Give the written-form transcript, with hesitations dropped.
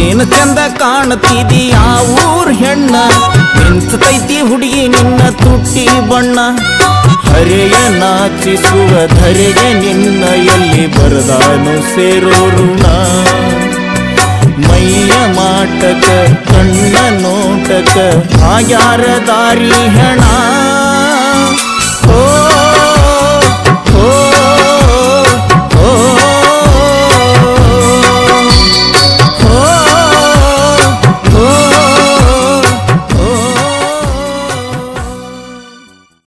ಏನ ಚಂದ ಕಾಣತಿದಿ ಆ ಊರ್ ಹೆಣ್ಣ ಮಿಂಚತೈತಿ ಹುಡುಗಿ ನಿನ್ನ ತುಟ್ಟಿ ಬಣ್ಣ ಹರೆಯ ನಾಚಿಸುವ ಧರೆಗೆ ನಿನ್ನ ಎಲ್ಲಿ ಬರದಾನು ಸೇರೋ ಋಣ ಮೈಯ ಮಾಟಕ ಕಣ್ಣ ನೋಟಕ ಆಗ್ಯಾರ ದಾರಿ ಹೆಣ